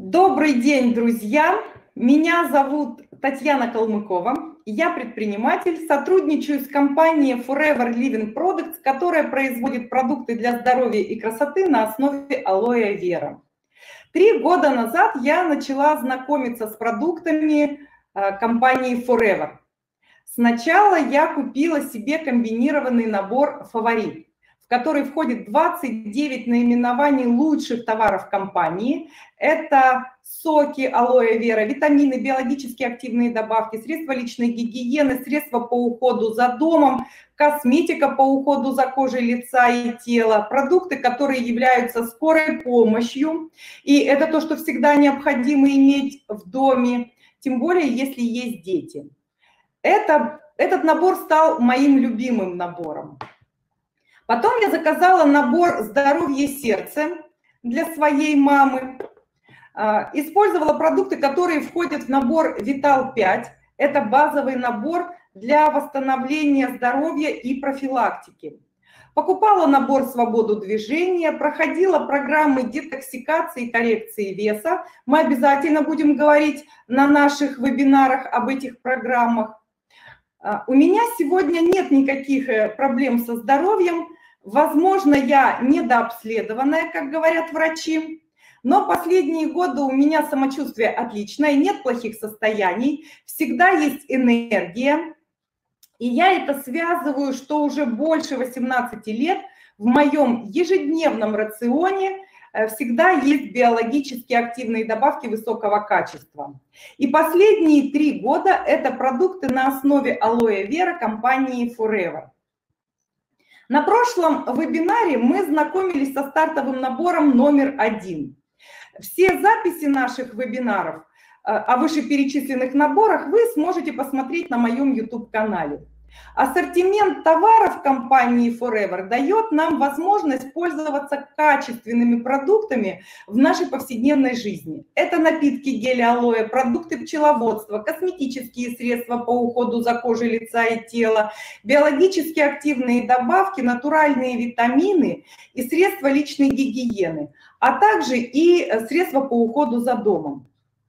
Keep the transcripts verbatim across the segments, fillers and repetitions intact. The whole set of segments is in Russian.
Добрый день, друзья! Меня зовут Татьяна Калмыкова. Я предприниматель, сотрудничаю с компанией Forever Living Products, которая производит продукты для здоровья и красоты на основе алоэ вера. Три года назад я начала знакомиться с продуктами компании Forever. Сначала я купила себе комбинированный набор «Фаворит», в который входит двадцать девять наименований лучших товаров компании. Это соки алоэ вера, витамины, биологически активные добавки, средства личной гигиены, средства по уходу за домом, косметика по уходу за кожей лица и тела, продукты, которые являются скорой помощью. И это то, что всегда необходимо иметь в доме, тем более если есть дети. Это, этот набор стал моим любимым набором. Потом я заказала набор «Здоровье сердца» для своей мамы. Использовала продукты, которые входят в набор Витал пять. Это базовый набор для восстановления здоровья и профилактики. Покупала набор «Свободу движения», проходила программы детоксикации и коррекции веса. Мы обязательно будем говорить на наших вебинарах об этих программах. У меня сегодня нет никаких проблем со здоровьем. Возможно, я недообследованная, как говорят врачи, но последние годы у меня самочувствие отличное, нет плохих состояний, всегда есть энергия. И я это связываю, что уже больше восемнадцати лет в моем ежедневном рационе всегда есть биологически активные добавки высокого качества. И последние три года это продукты на основе алоэ вера компании Forever. На прошлом вебинаре мы знакомились со стартовым набором номер один. Все записи наших вебинаров о вышеперечисленных наборах вы сможете посмотреть на моем YouTube-канале. Ассортимент товаров компании Forever дает нам возможность пользоваться качественными продуктами в нашей повседневной жизни. Это напитки геля-алоэ, продукты пчеловодства, косметические средства по уходу за кожей лица и тела, биологически активные добавки, натуральные витамины и средства личной гигиены, а также и средства по уходу за домом.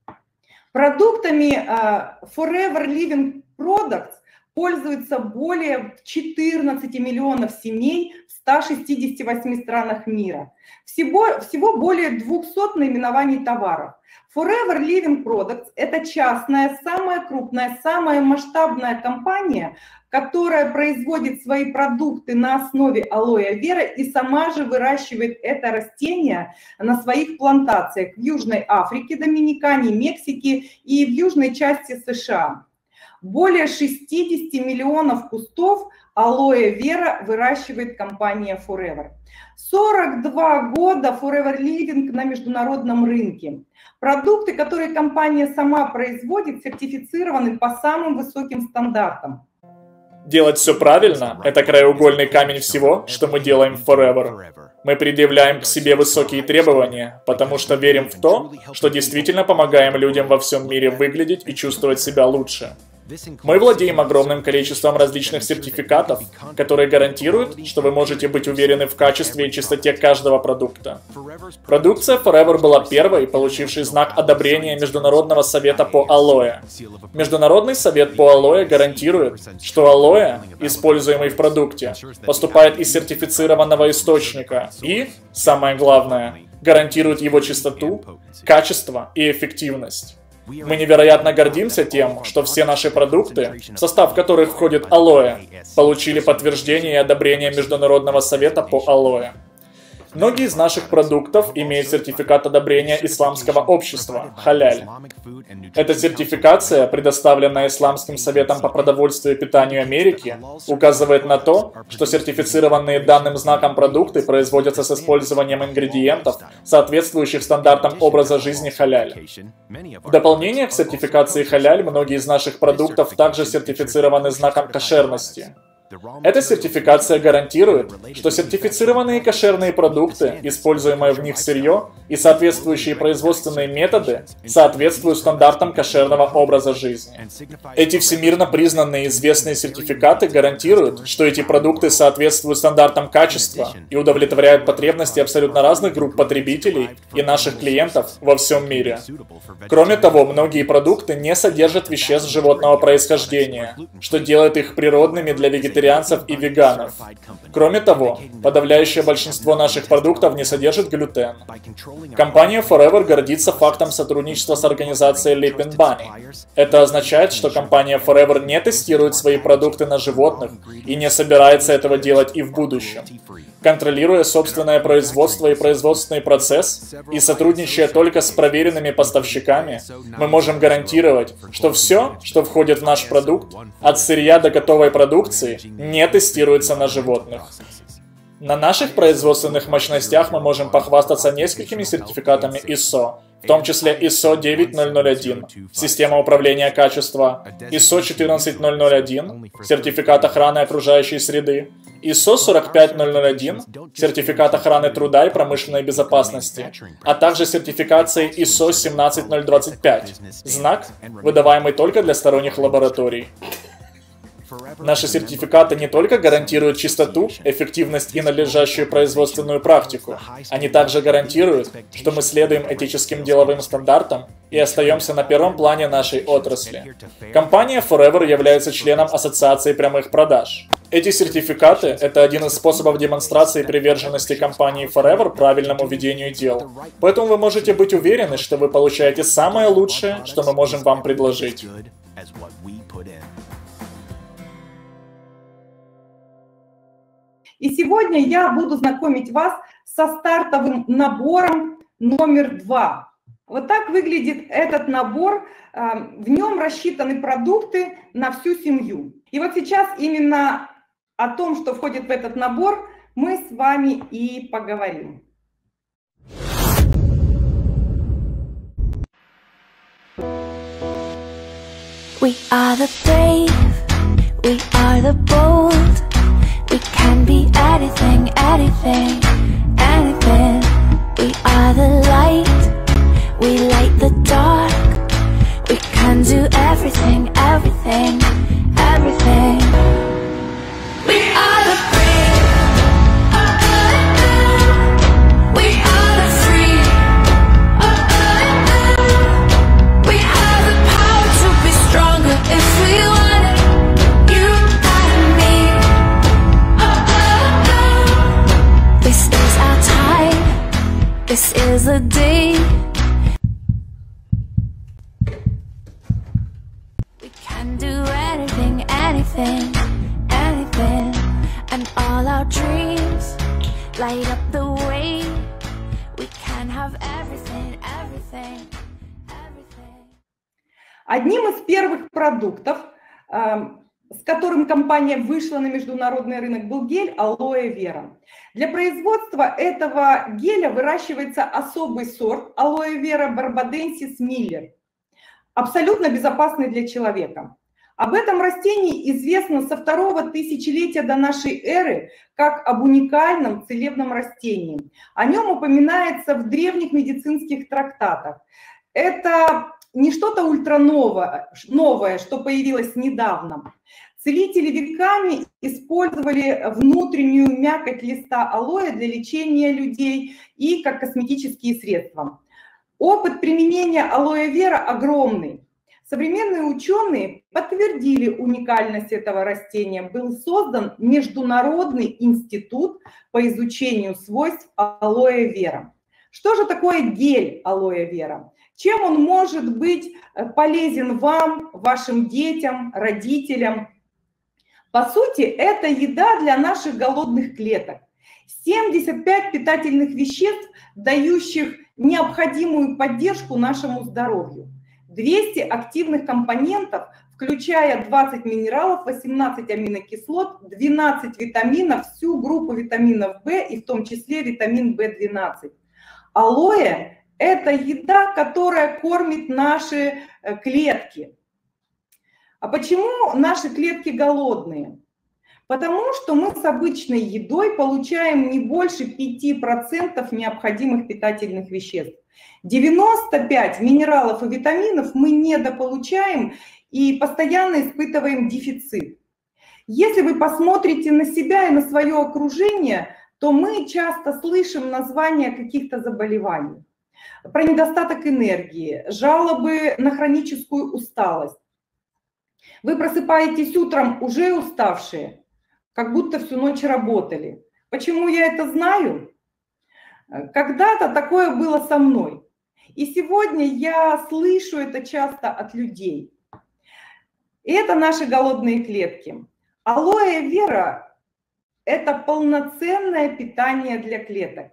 Продуктами Forever Living Products пользуются более четырнадцати миллионов семей в ста шестидесяти восьми странах мира. Всего, всего более двухсот наименований товаров. Forever Living Products – это частная, самая крупная, самая масштабная компания, которая производит свои продукты на основе алоэ вера и сама же выращивает это растение на своих плантациях в Южной Африке, Доминикане, Мексике и в южной части США. Более шестидесяти миллионов кустов алоэ вера выращивает компания Forever. сорок два года Forever Living на международном рынке. Продукты, которые компания сама производит, сертифицированы по самым высоким стандартам. Делать все правильно – это краеугольный камень всего, что мы делаем в Forever. Мы предъявляем к себе высокие требования, потому что верим в то, что действительно помогаем людям во всем мире выглядеть и чувствовать себя лучше. Мы владеем огромным количеством различных сертификатов, которые гарантируют, что вы можете быть уверены в качестве и чистоте каждого продукта. Продукция Forever была первой, получившей знак одобрения Международного совета по алоэ. Международный совет по алоэ гарантирует, что алоэ, используемый в продукте, поступает из сертифицированного источника и, самое главное, гарантирует его чистоту, качество и эффективность. Мы невероятно гордимся тем, что все наши продукты, в состав которых входит алоэ, получили подтверждение и одобрение Международного совета по алоэ. Многие из наших продуктов имеют сертификат одобрения Исламского общества, халяль. Эта сертификация, предоставленная Исламским советом по продовольствию и питанию Америки, указывает на то, что сертифицированные данным знаком продукты производятся с использованием ингредиентов, соответствующих стандартам образа жизни халяль. В дополнение к сертификации халяль, многие из наших продуктов также сертифицированы знаком кошерности. Эта сертификация гарантирует, что сертифицированные кошерные продукты, используемое в них сырье и соответствующие производственные методы соответствуют стандартам кошерного образа жизни. Эти всемирно признанные и известные сертификаты гарантируют, что эти продукты соответствуют стандартам качества и удовлетворяют потребности абсолютно разных групп потребителей и наших клиентов во всем мире. Кроме того, многие продукты не содержат веществ животного происхождения, что делает их природными для вегетарианцев и веганов. Кроме того, подавляющее большинство наших продуктов не содержит глютен. Компания Forever гордится фактом сотрудничества с организацией Leap and Bunny. Это означает, что компания Forever не тестирует свои продукты на животных и не собирается этого делать и в будущем. Контролируя собственное производство и производственный процесс, и сотрудничая только с проверенными поставщиками, мы можем гарантировать, что все, что входит в наш продукт, от сырья до готовой продукции, не тестируется на животных. На наших производственных мощностях мы можем похвастаться несколькими сертификатами ай эс о, в том числе ай эс о девять тысяч один, система управления качества, ай эс о четырнадцать тысяч один, сертификат охраны окружающей среды, ай эс о сорок пять тысяч один, сертификат охраны труда и промышленной безопасности, а также сертификации ай эс о семнадцать тысяч двадцать пять, знак, выдаваемый только для сторонних лабораторий. Наши сертификаты не только гарантируют чистоту, эффективность и надлежащую производственную практику, они также гарантируют, что мы следуем этическим деловым стандартам и остаемся на первом плане нашей отрасли. Компания Forever является членом Ассоциации прямых продаж. Эти сертификаты – это один из способов демонстрации приверженности компании Forever правильному ведению дел. Поэтому вы можете быть уверены, что вы получаете самое лучшее, что мы можем вам предложить. И сегодня я буду знакомить вас со стартовым набором номер два. Вот так выглядит этот набор. В нем рассчитаны продукты на всю семью. И вот сейчас именно о том, что входит в этот набор, мы с вами и поговорим. We are the brave, we are the bold. We can be anything, anything, anything. We are the light, we light the dark. We can do everything, everything, everything. We are the brave, we are the free. We have the power to be stronger if we want it. You and me. This is our time, this is the day. We can do anything, anything, anything. And all our dreams light up the way. We can have everything, everything, everything. Одним из первых продуктов, с которым компания вышла на международный рынок, был гель Aloe Vera. Для производства этого геля выращивается особый сорт Aloe Vera Barbadensis Miller, абсолютно безопасный для человека. Об этом растении известно со второго тысячелетия до нашей эры как об уникальном целебном растении. О нем упоминается в древних медицинских трактатах. Это не что-то ультра-новое, новое, что появилось недавно. Целители веками использовали внутреннюю мякоть листа алоэ для лечения людей и как косметические средства. Опыт применения алоэ вера огромный. Современные ученые подтвердили уникальность этого растения. Был создан Международный институт по изучению свойств алоэ вера. Что же такое гель алоэ вера? Чем он может быть полезен вам, вашим детям, родителям? По сути, это еда для наших голодных клеток. семьдесят пять питательных веществ, дающих необходимую поддержку нашему здоровью. двести активных компонентов, включая двадцать минералов, восемнадцать аминокислот, двенадцать витаминов, всю группу витаминов В и в том числе витамин В двенадцать. Алоэ – это еда, которая кормит наши клетки. А почему наши клетки голодные? Потому что мы с обычной едой получаем не больше пяти процентов необходимых питательных веществ. девяносто пять процентов минералов и витаминов мы недополучаем и постоянно испытываем дефицит. Если вы посмотрите на себя и на свое окружение, то мы часто слышим названия каких-то заболеваний. Про недостаток энергии, жалобы на хроническую усталость. Вы просыпаетесь утром уже уставшие, как будто всю ночь работали. Почему я это знаю? Когда-то такое было со мной. И сегодня я слышу это часто от людей. И это наши голодные клетки. Алоэ вера – это полноценное питание для клеток.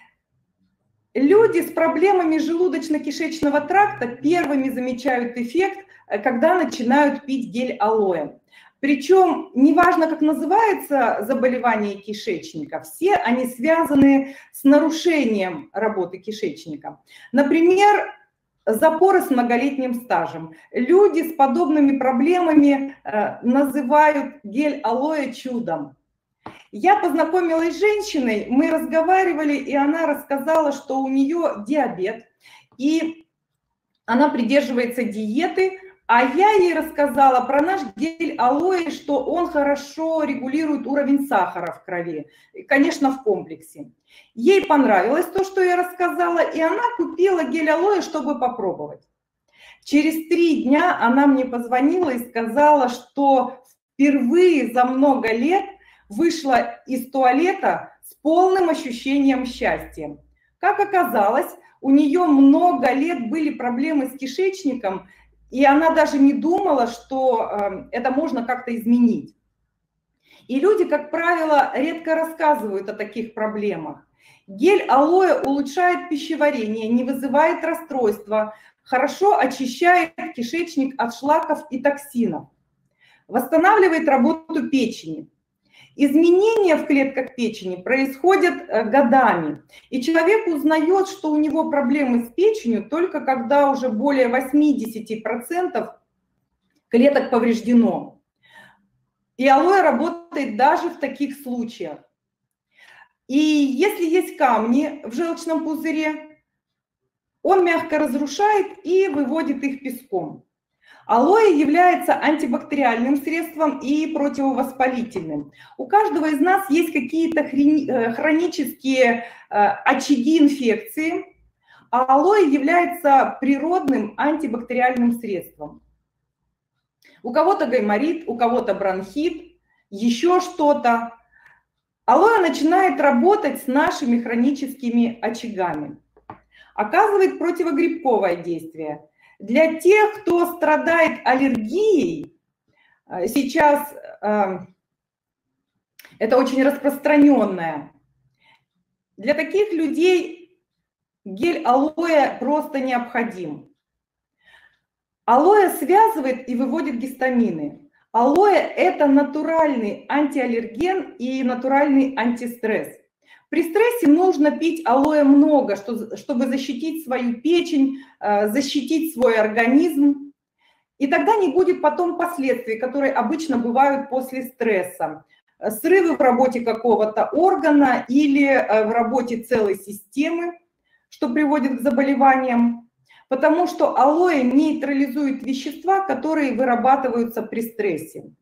Люди с проблемами желудочно-кишечного тракта первыми замечают эффект, когда начинают пить гель алоэ. Причем, неважно, как называется заболевание кишечника, все они связаны с нарушением работы кишечника. Например, запоры с многолетним стажем. Люди с подобными проблемами называют гель алоэ чудом. Я познакомилась с женщиной, мы разговаривали, и она рассказала, что у нее диабет, и она придерживается диеты, а я ей рассказала про наш гель алоэ, что он хорошо регулирует уровень сахара в крови, конечно, в комплексе. Ей понравилось то, что я рассказала, и она купила гель алоэ, чтобы попробовать. Через три дня она мне позвонила и сказала, что впервые за много лет вышла из туалета с полным ощущением счастья. Как оказалось, у нее много лет были проблемы с кишечником, и она даже не думала, что э, это можно как-то изменить. И люди, как правило, редко рассказывают о таких проблемах. Гель алоэ улучшает пищеварение, не вызывает расстройства, хорошо очищает кишечник от шлаков и токсинов, восстанавливает работу печени. Изменения в клетках печени происходят годами, и человек узнает, что у него проблемы с печенью только когда уже более восьмидесяти процентов клеток повреждено. И алоэ работает даже в таких случаях. И если есть камни в желчном пузыре, он мягко разрушает и выводит их песком. Алоэ является антибактериальным средством и противовоспалительным. У каждого из нас есть какие-то хронические очаги инфекции, а алоэ является природным антибактериальным средством. У кого-то гайморит, у кого-то бронхит, еще что-то. Алоэ начинает работать с нашими хроническими очагами. Оказывает противогрибковое действие. Для тех, кто страдает аллергией, сейчас э, это очень распространенное. Для таких людей гель алоэ просто необходим. Алоэ связывает и выводит гистамины. Алоэ – это натуральный антиаллерген и натуральный антистресс. При стрессе нужно пить алоэ много, чтобы защитить свою печень, защитить свой организм. И тогда не будет потом последствий, которые обычно бывают после стресса. Срывы в работе какого-то органа или в работе целой системы, что приводит к заболеваниям. Потому что алоэ нейтрализует вещества, которые вырабатываются при стрессе.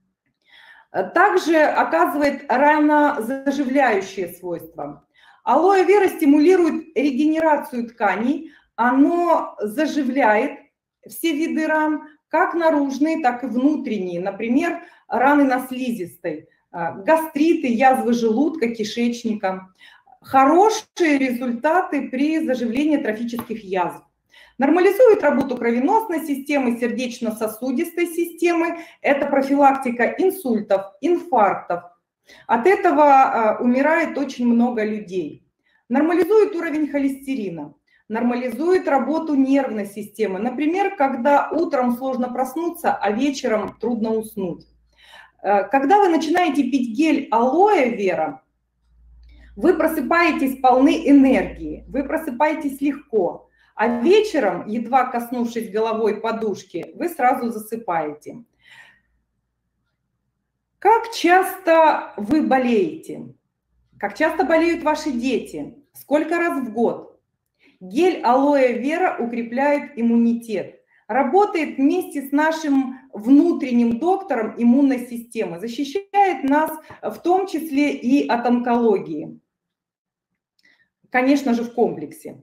Также оказывает ранозаживляющие свойства. Алоэ вера стимулирует регенерацию тканей, оно заживляет все виды ран, как наружные, так и внутренние, например, раны на слизистой, гастриты, язвы желудка, кишечника. Хорошие результаты при заживлении трофических язв. Нормализует работу кровеносной системы, сердечно-сосудистой системы. Это профилактика инсультов, инфарктов. От этого умирает очень много людей. Нормализует уровень холестерина. Нормализует работу нервной системы. Например, когда утром сложно проснуться, а вечером трудно уснуть. Когда вы начинаете пить гель алоэ вера, вы просыпаетесь полны энергии, вы просыпаетесь легко. А вечером, едва коснувшись головой подушки, вы сразу засыпаете. Как часто вы болеете? Как часто болеют ваши дети? Сколько раз в год? Гель алоэ вера укрепляет иммунитет, работает вместе с нашим внутренним доктором иммунной системы, защищает нас в том числе и от онкологии. Конечно же, в комплексе.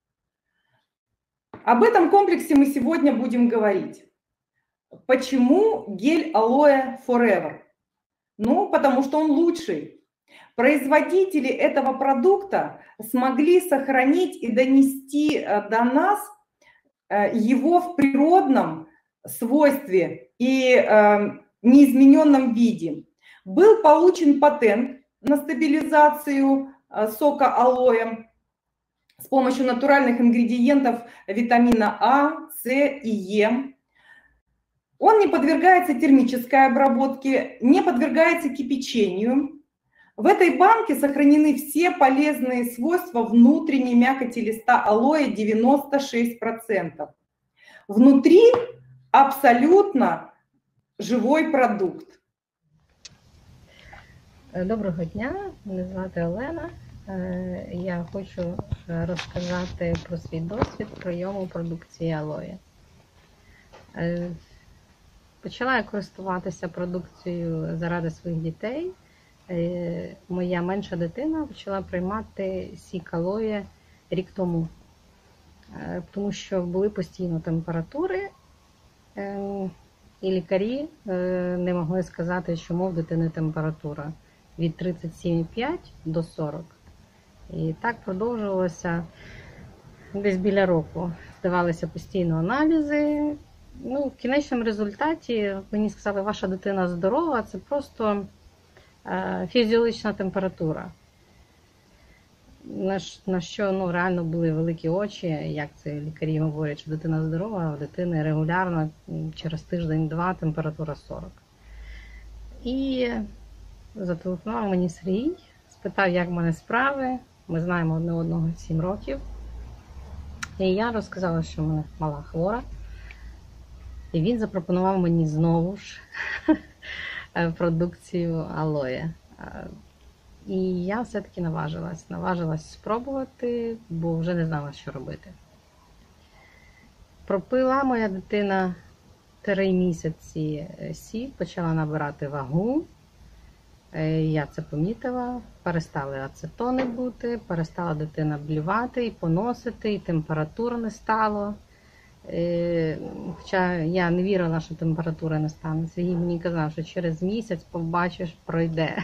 Об этом комплексе мы сегодня будем говорить. Почему гель алоэ Forever? Ну, потому что он лучший. Производители этого продукта смогли сохранить и донести до нас его в природном свойстве и неизмененном виде. Был получен патент на стабилизацию сока алоэ с помощью натуральных ингредиентов витамина А, С и Е. Он не подвергается термической обработке, не подвергается кипячению. В этой банке сохранены все полезные свойства внутренней мякоти листа алоэ девяносто шесть процентов. Внутри абсолютно живой продукт. Доброго дня, мене звати Олена. Я хочу розказати про свій досвід прийому продукції алоэ. Почала я користуватися продукцією заради своїх дітей. Моя менша дитина почала приймати сік алоэ рік тому, тому що були постійно температури, і лікарі не могли сказати, чому в дитини температура від тридцять сім і п'ять до сорок. І так продовжувалося десь біля року. Здавалися постійно аналізи. Ну, в кінечному результаті мені сказали, ваша дитина здорова, це просто фізіологічна температура. На, на що ну, реально були великі очі, як це лікарі говорять, що дитина здорова, а в дитини регулярно через тиждень-два температура сорок. І зателефонував мені Сергій, спитав, як в мене справи. Ми знаємо одне одного сім років. І я розказала, що в мене мала хвора. І він запропонував мені знову ж продукцію алоэ. І я все-таки наважилась. Наважилась спробувати, бо вже не знала, що робити. Пропила моя дитина три місяці сік, почала набирати вагу. Я це помітила. Перестали ацетони бути, перестала дитина блювати і поносити, і температура не стало. Хоча я не вірила, що температура не стане. Сергій мені казав, що через місяць побачиш, пройде.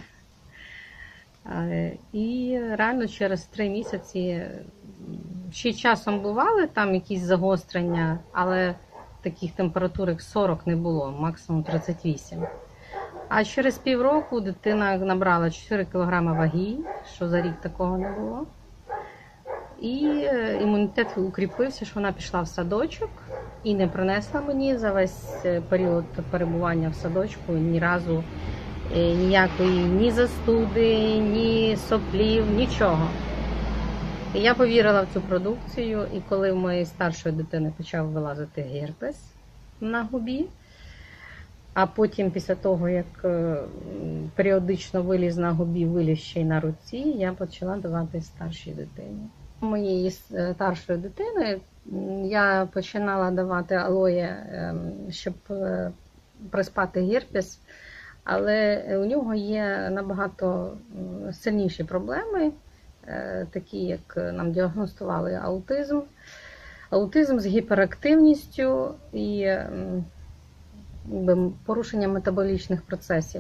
І реально через три місяці ще часом бували там якісь загострення, але таких температур як сорок не було, максимум тридцять вісім. А через півроку дитина набрала чотири кілограми ваги, що за рік такого не було. І імунітет укріпився, що вона пішла в садочок і не принесла мені за весь період перебування в садочку ні разу ніякої ні застуди, ні соплів, нічого. І я повірила в цю продукцію, і коли в моєї старшої дитини почав вилазити герпес на губі, а потім після того, як періодично виліз на губі, виліз ще й на руці, я почала давати старшій дитині. Моєї старшої дитини я починала давати алоэ, щоб приспати герпес, але у нього є набагато сильніші проблеми, такі як нам діагностували аутизм, аутизм з гіперактивністю і порушенням метаболічних процесів.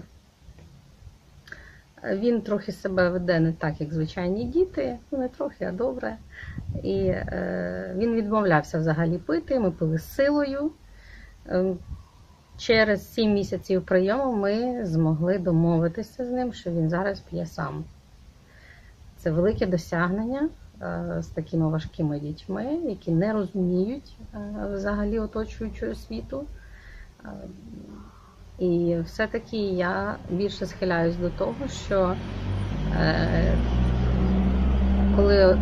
Він трохи себе веде не так, як звичайні діти, не трохи, а добре. І е, він відмовлявся взагалі пити, ми пили з силою. Е, через сім місяців прийому ми змогли домовитися з ним, що він зараз п'є сам. Це велике досягнення е, з такими важкими дітьми, які не розуміють е, взагалі оточуючого світу. Е, І все-таки я більше схиляюсь до того, що е, коли,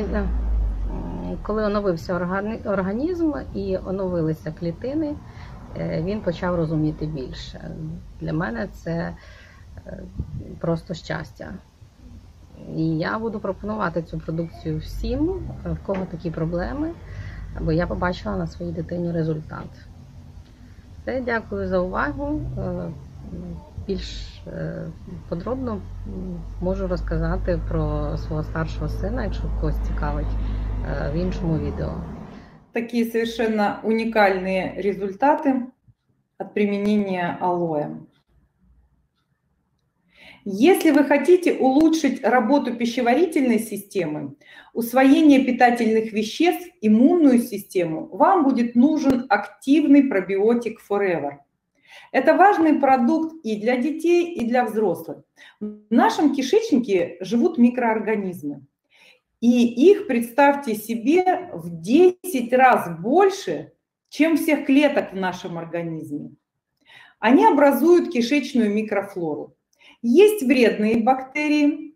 коли оновився організм і оновилися клітини, він почав розуміти більше. Для мене це просто щастя. І я буду пропонувати цю продукцію всім, в кого такі проблеми, бо я побачила на своїй дитині результат. Все, дякую за увагу. Більш подробно можу розказати про свого старшого сина, якщо когось цікавить, в іншому відео. Такие совершенно уникальные результаты от применения алоэ. Если вы хотите улучшить работу пищеварительной системы, усвоение питательных веществ, иммунную систему, вам будет нужен активный пробиотик Forever. Это важный продукт и для детей, и для взрослых. В нашем кишечнике живут микроорганизмы. И их, представьте себе, в десять раз больше, чем всех клеток в нашем организме. Они образуют кишечную микрофлору. Есть вредные бактерии,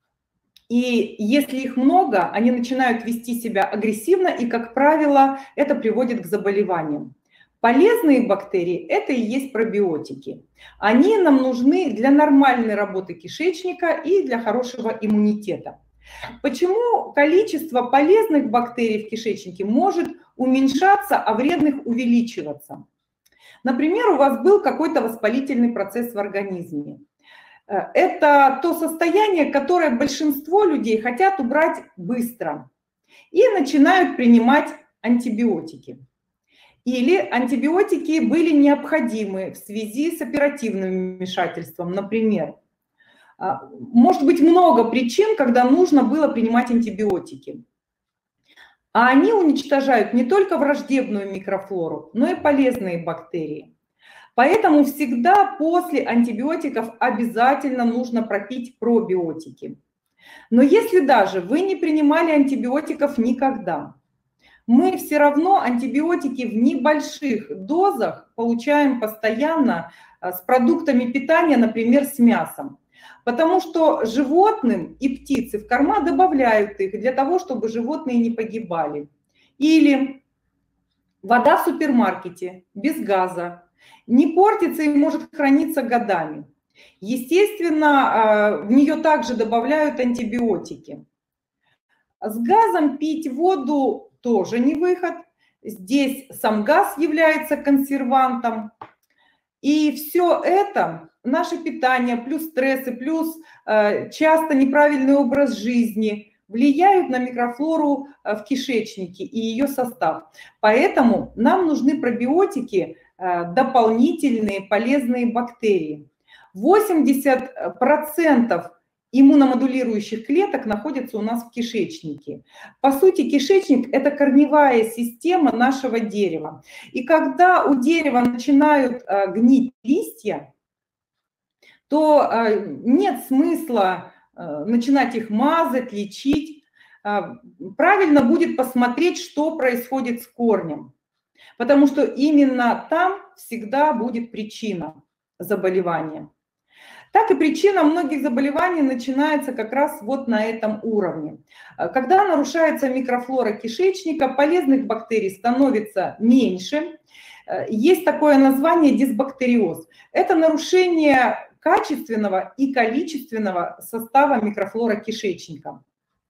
и если их много, они начинают вести себя агрессивно, и, как правило, это приводит к заболеваниям. Полезные бактерии – это и есть пробиотики. Они нам нужны для нормальной работы кишечника и для хорошего иммунитета. Почему количество полезных бактерий в кишечнике может уменьшаться, а вредных увеличиваться? Например, у вас был какой-то воспалительный процесс в организме. Это то состояние, которое большинство людей хотят убрать быстро и начинают принимать антибиотики. Или антибиотики были необходимы в связи с оперативным вмешательством, например. Может быть много причин, когда нужно было принимать антибиотики. А они уничтожают не только враждебную микрофлору, но и полезные бактерии. Поэтому всегда после антибиотиков обязательно нужно пропить пробиотики. Но если даже вы не принимали антибиотиков никогда, мы все равно антибиотики в небольших дозах получаем постоянно с продуктами питания, например, с мясом. Потому что животным и птицы в корма добавляют их для того, чтобы животные не погибали. Или вода в супермаркете без газа не портится и может храниться годами. Естественно, в нее также добавляют антибиотики. С газом пить воду тоже не выход. Здесь сам газ является консервантом. И все это, наше питание, плюс стрессы, плюс э, часто неправильный образ жизни влияют на микрофлору в кишечнике и ее состав. Поэтому нам нужны пробиотики, э, дополнительные полезные бактерии. восемьдесят процентов иммуномодулирующих клеток находятся у нас в кишечнике. По сути, кишечник – это корневая система нашего дерева. И когда у дерева начинают э, гнить листья, то э, нет смысла э, начинать их мазать, лечить. Э, правильно будет посмотреть, что происходит с корнем, потому что именно там всегда будет причина заболевания. Так и причина многих заболеваний начинается как раз вот на этом уровне. Когда нарушается микрофлора кишечника, полезных бактерий становится меньше. Есть такое название дисбактериоз. Это нарушение качественного и количественного состава микрофлоры кишечника.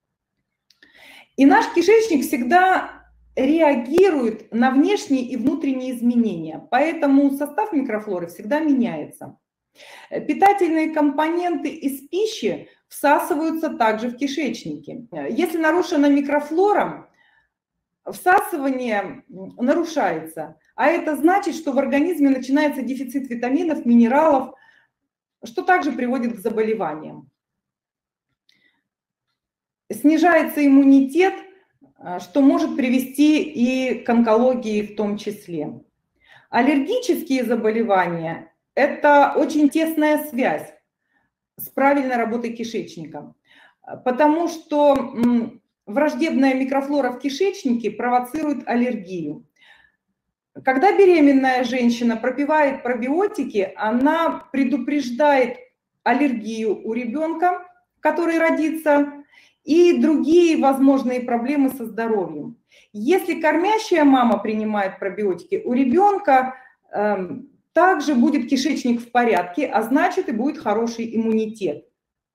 И наш кишечник всегда реагирует на внешние и внутренние изменения, поэтому состав микрофлоры всегда меняется. Питательные компоненты из пищи всасываются также в кишечнике. Если нарушена микрофлора, всасывание нарушается, а это значит, что в организме начинается дефицит витаминов, минералов, что также приводит к заболеваниям. Снижается иммунитет, что может привести и к онкологии в том числе. Аллергические заболевания – это очень тесная связь с правильной работой кишечника, потому что враждебная микрофлора в кишечнике провоцирует аллергию. Когда беременная женщина пропивает пробиотики, она предупреждает аллергию у ребенка, который родится, и другие возможные проблемы со здоровьем. Если кормящая мама принимает пробиотики, у ребенка также будет кишечник в порядке, а значит и будет хороший иммунитет.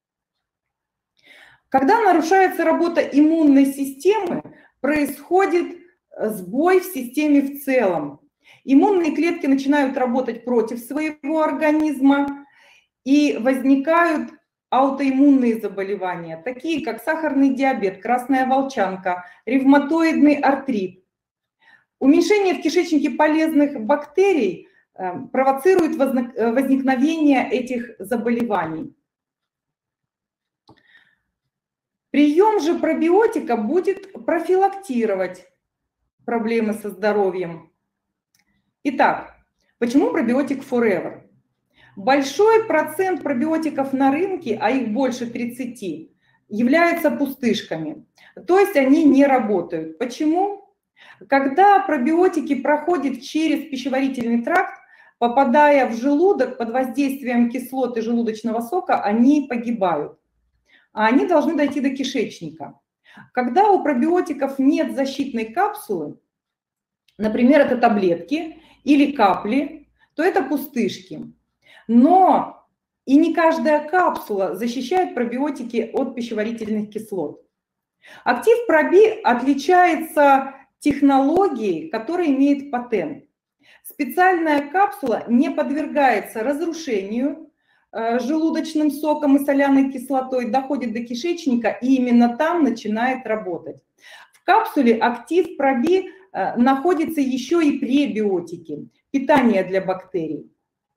Когда нарушается работа иммунной системы, происходит сбой в системе в целом. Иммунные клетки начинают работать против своего организма, и возникают аутоиммунные заболевания, такие как сахарный диабет, красная волчанка, ревматоидный артрит. Уменьшение в кишечнике полезных бактерий провоцирует возникновение этих заболеваний. Прием же пробиотика будет профилактировать проблемы со здоровьем. Итак, почему пробиотик Forever? Большой процент пробиотиков на рынке, а их больше тридцати, являются пустышками. То есть они не работают. Почему? Когда пробиотики проходят через пищеварительный тракт, попадая в желудок под воздействием кислоты желудочного сока, они погибают. А они должны дойти до кишечника. Когда у пробиотиков нет защитной капсулы, например, это таблетки или капли, то это пустышки. Но и не каждая капсула защищает пробиотики от пищеварительных кислот. Актив Проби отличается технологией, которая имеет патент. Специальная капсула не подвергается разрушению желудочным соком и соляной кислотой, доходит до кишечника и именно там начинает работать. В капсуле Актив Проби находятся еще и пребиотики, питание для бактерий.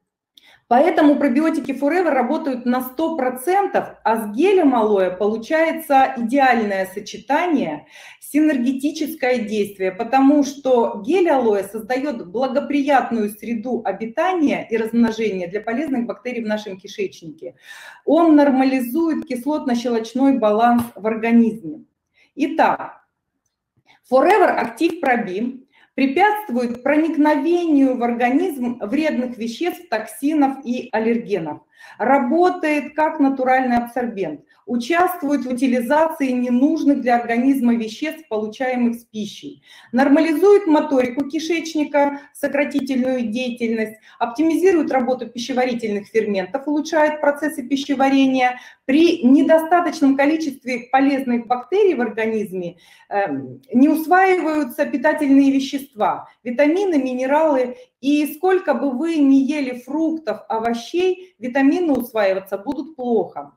Поэтому пробиотики Forever работают на сто процентов, а с гелем алоэ получается идеальное сочетание, синергетическое действие, потому что гель алоэ создает благоприятную среду обитания и размножения для полезных бактерий в нашем кишечнике. Он нормализует кислотно-щелочной баланс в организме. Итак, Forever Active Probi препятствует проникновению в организм вредных веществ, токсинов и аллергенов. Работает как натуральный абсорбент, участвует в утилизации ненужных для организма веществ, получаемых с пищей, нормализует моторику кишечника, сократительную деятельность, оптимизирует работу пищеварительных ферментов, улучшает процессы пищеварения. При недостаточном количестве полезных бактерий в организме не усваиваются питательные вещества, витамины, минералы, и сколько бы вы ни ели фруктов, овощей, витамины усваиваться будут плохо.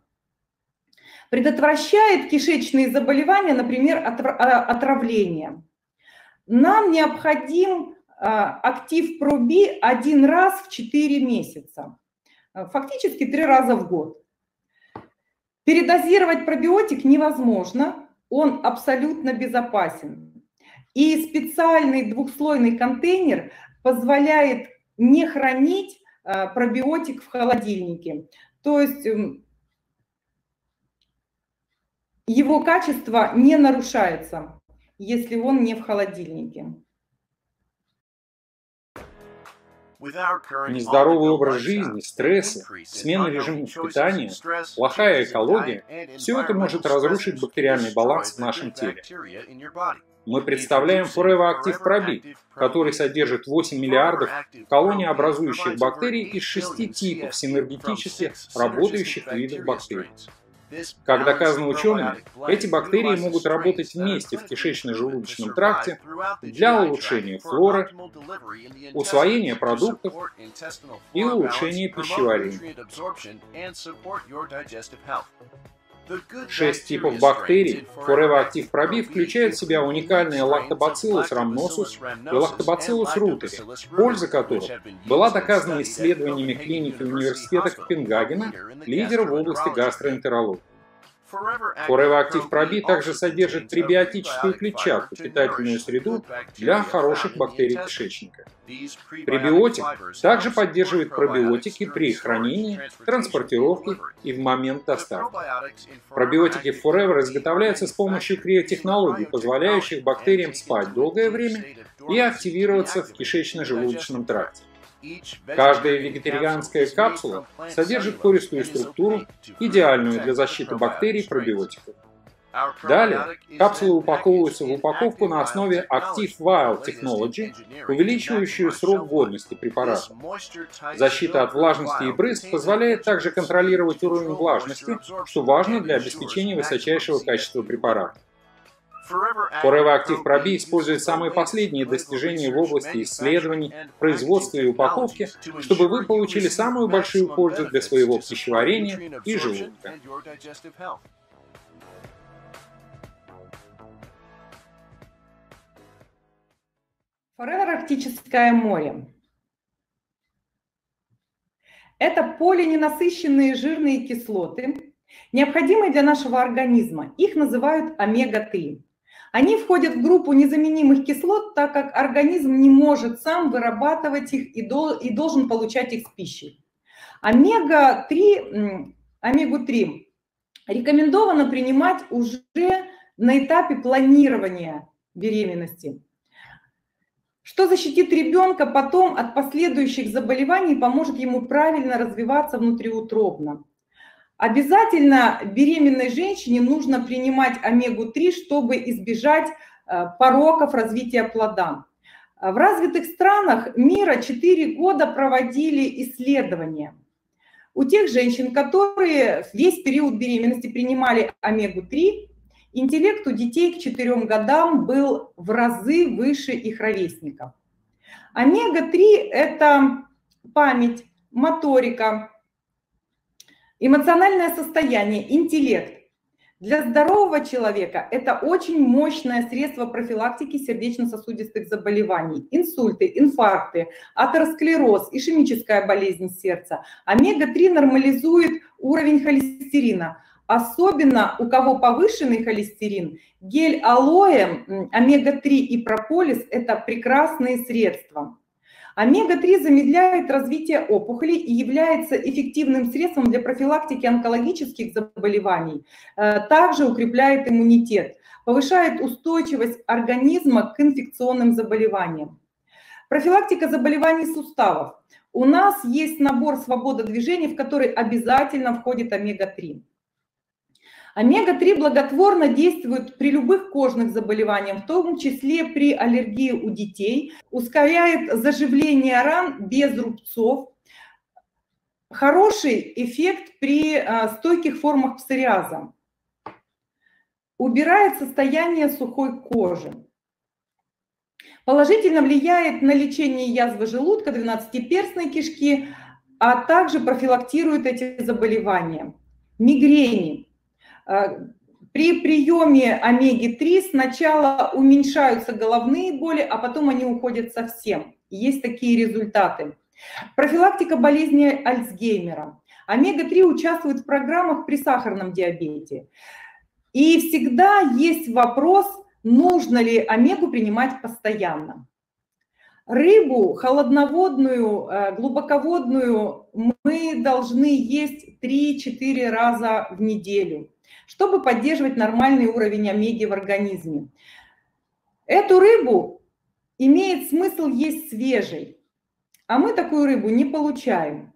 Предотвращает кишечные заболевания, например, отравление. Нам необходим Актив Проби один раз в четыре месяца, фактически три раза в год. Передозировать пробиотик невозможно, он абсолютно безопасен. И специальный двухслойный контейнер позволяет не хранить пробиотик в холодильнике. То есть его качество не нарушается, если он не в холодильнике. Нездоровый образ жизни, стрессы, смена режима питания, плохая экология – все это может разрушить бактериальный баланс в нашем теле. Мы представляем Forever Active Probi, который содержит восемь миллиардов колониеобразующих бактерий из шести типов синергетически работающих видов бактерий. Как доказано учеными, эти бактерии могут работать вместе в кишечно-желудочном тракте для улучшения флоры, усвоения продуктов и улучшения пищеварения. Шесть типов бактерий Forever Active Probi включают в себя уникальные Lactobacillus rhamnosus и Lactobacillus reuteri, польза которых была доказана исследованиями клиники университета Копенгагена, лидера в области гастроэнтерологии. Forever Active Probi также содержит пребиотическую клетчатку, питательную среду для хороших бактерий кишечника. Пребиотик также поддерживает пробиотики при хранении, транспортировке и в момент доставки. Пробиотики Forever изготовляются с помощью криотехнологий, позволяющих бактериям спать долгое время и активироваться в кишечно-желудочном тракте. Каждая вегетарианская капсула содержит пористую структуру, идеальную для защиты бактерий пробиотиков. Далее, капсулы упаковываются в упаковку на основе Active Vial Technology, увеличивающую срок годности препарата. Защита от влажности и брызг позволяет также контролировать уровень влажности, что важно для обеспечения высочайшего качества препарата. Forever Active Pro-B использует самые последние достижения в области исследований, производства и упаковки, чтобы вы получили самую большую пользу для своего пищеварения и желудка. Forever Арктическое море. Это полиненасыщенные жирные кислоты, необходимые для нашего организма. Их называют омега три. Они входят в группу незаменимых кислот, так как организм не может сам вырабатывать их и, дол и должен получать их с пищей. омега три, омегу три рекомендовано принимать уже на этапе планирования беременности, что защитит ребенка потом от последующих заболеваний и поможет ему правильно развиваться внутриутробно. Обязательно беременной женщине нужно принимать омегу три, чтобы избежать пороков развития плода. В развитых странах мира четыре года проводили исследования. У тех женщин, которые весь период беременности принимали омегу три, интеллект у детей к четырем годам был в разы выше их ровесников. омега три – это память, моторика, эмоциональное состояние, интеллект. Для здорового человека это очень мощное средство профилактики сердечно-сосудистых заболеваний, инсульты, инфаркты, атеросклероз, ишемическая болезнь сердца. омега три нормализует уровень холестерина. Особенно у кого повышенный холестерин, гель алоэ, омега три и прополис – это прекрасные средства. омега три замедляет развитие опухолей и является эффективным средством для профилактики онкологических заболеваний. Также укрепляет иммунитет, повышает устойчивость организма к инфекционным заболеваниям. Профилактика заболеваний суставов. У нас есть набор «Свобода движения», в который обязательно входит омега три. омега три благотворно действует при любых кожных заболеваниях, в том числе при аллергии у детей, ускоряет заживление ран без рубцов, хороший эффект при стойких формах псориаза, убирает состояние сухой кожи, положительно влияет на лечение язвы желудка, двенадцатиперстной кишки, а также профилактирует эти заболевания, мигрени. При приеме омеги три сначала уменьшаются головные боли, а потом они уходят совсем. Есть такие результаты. Профилактика болезни Альцгеймера. омега три участвует в программах при сахарном диабете. И всегда есть вопрос, нужно ли омегу принимать постоянно. Рыбу холодноводную, глубоководную мы должны есть три-четыре раза в неделю, чтобы поддерживать нормальный уровень омеги в организме. Эту рыбу имеет смысл есть свежей, а мы такую рыбу не получаем.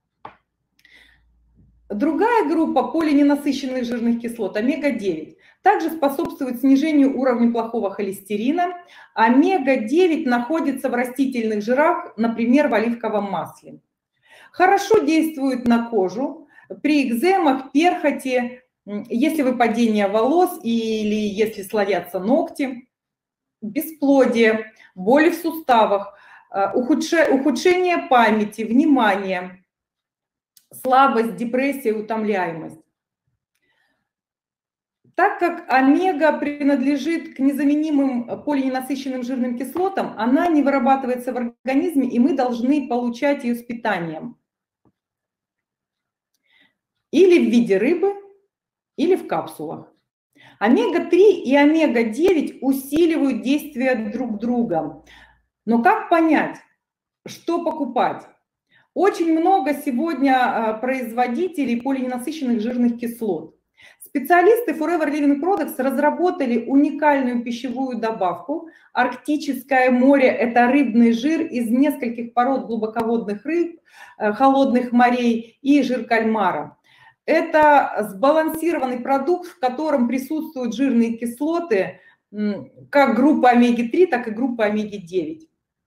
Другая группа полиненасыщенных жирных кислот, омега девять, также способствует снижению уровня плохого холестерина. омега девять находится в растительных жирах, например, в оливковом масле. Хорошо действует на кожу при экземах, перхоти, если выпадение волос или если слоятся ногти, бесплодие, боли в суставах, ухудшение памяти, внимания, слабость, депрессия, утомляемость. Так как омега принадлежит к незаменимым полиненасыщенным жирным кислотам, она не вырабатывается в организме, и мы должны получать ее с питанием. Или в виде рыбы, или в капсулах. омега три и омега девять усиливают действие друг друга. Но как понять, что покупать? Очень много сегодня производителей полиненасыщенных жирных кислот. Специалисты Forever Living Products разработали уникальную пищевую добавку. Арктическое море – это рыбный жир из нескольких пород глубоководных рыб, холодных морей и жир кальмара. Это сбалансированный продукт, в котором присутствуют жирные кислоты, как группа омега три, так и группа омега девять.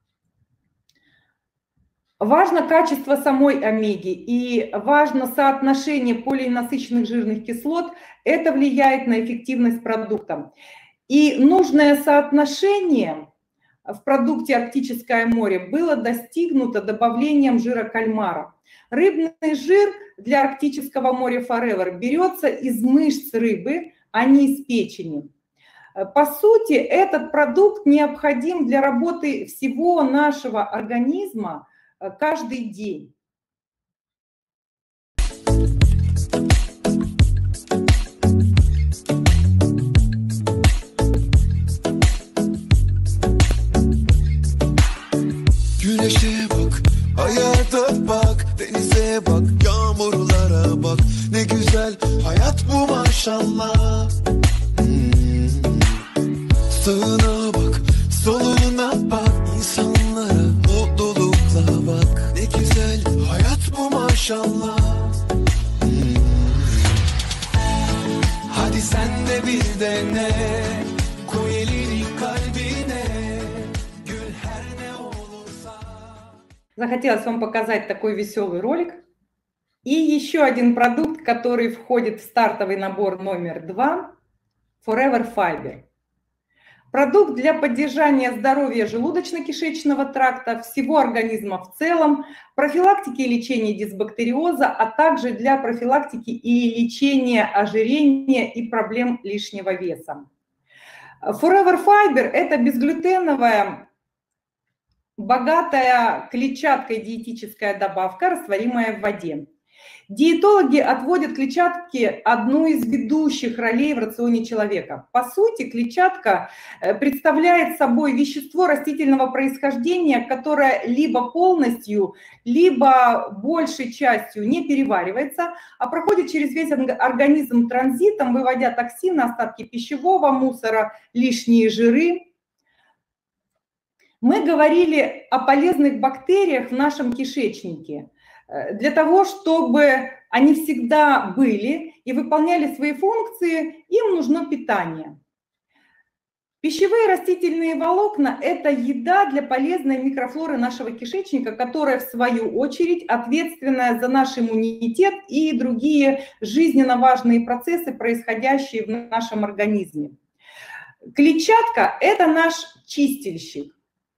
Важно качество самой омеги и важно соотношение полиненасыщенных жирных кислот. Это влияет на эффективность продукта. И нужное соотношение в продукте «Арктическое море» было достигнуто добавлением жира кальмара. Рыбный жир для «Арктического моря Forever» берется из мышц рыбы, а не из печени. По сути, этот продукт необходим для работы всего нашего организма каждый день. Güneşe bak, hayata bak, denize bak, yağmurlara bak. Ne güzel hayat bu maşallah. Hmm. Sağına bak, soluna bak, insanlara mutlulukla bak. Ne güzel hayat bu maşallah. Hmm. Hadi sen de bir dene, koy elini kalbine. Захотелось вам показать такой веселый ролик. И еще один продукт, который входит в стартовый набор номер два – Forever Fiber. Продукт для поддержания здоровья желудочно-кишечного тракта, всего организма в целом, профилактики и лечения дисбактериоза, а также для профилактики и лечения ожирения и проблем лишнего веса. Forever Fiber – это безглютеновая, богатая клетчаткой диетическая добавка, растворимая в воде. Диетологи отводят клетчатке одну из ведущих ролей в рационе человека. По сути, клетчатка представляет собой вещество растительного происхождения, которое либо полностью, либо большей частью не переваривается, а проходит через весь организм транзитом, выводя токсины, остатки пищевого мусора, лишние жиры. Мы говорили о полезных бактериях в нашем кишечнике. Для того, чтобы они всегда были и выполняли свои функции, им нужно питание. Пищевые растительные волокна – это еда для полезной микрофлоры нашего кишечника, которая, в свою очередь, ответственная за наш иммунитет и другие жизненно важные процессы, происходящие в нашем организме. Клетчатка – это наш чистильщик.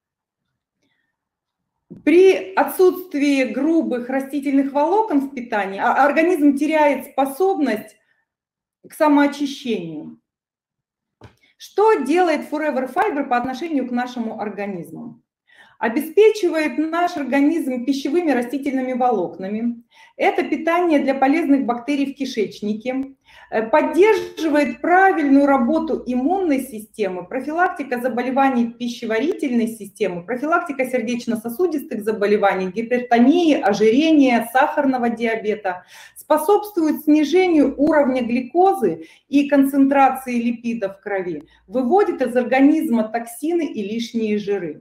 При отсутствии грубых растительных волокон в питании организм теряет способность к самоочищению. Что делает Forever Fiber по отношению к нашему организму? Обеспечивает наш организм пищевыми растительными волокнами. Это питание для полезных бактерий в кишечнике. Поддерживает правильную работу иммунной системы, профилактика заболеваний пищеварительной системы, профилактика сердечно-сосудистых заболеваний, гипертонии, ожирения, сахарного диабета. Способствует снижению уровня глюкозы и концентрации липидов в крови. Выводит из организма токсины и лишние жиры.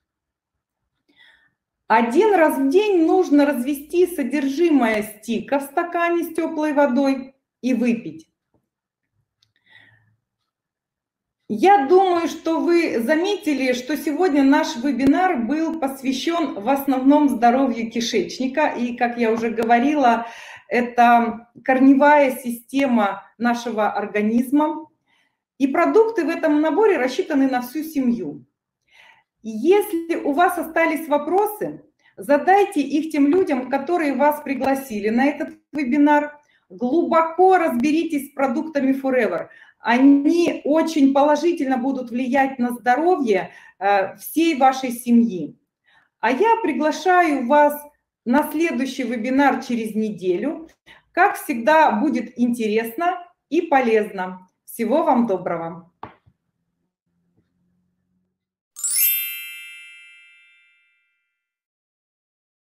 Один раз в день нужно развести содержимое стика в стакане с теплой водой и выпить. Я думаю, что вы заметили, что сегодня наш вебинар был посвящен в основном здоровью кишечника. И, как я уже говорила, это корневая система нашего организма. И продукты в этом наборе рассчитаны на всю семью. Если у вас остались вопросы, задайте их тем людям, которые вас пригласили на этот вебинар. Глубоко разберитесь с продуктами Forever. Они очень положительно будут влиять на здоровье всей вашей семьи. А я приглашаю вас на следующий вебинар через неделю. Как всегда, будет интересно и полезно. Всего вам доброго!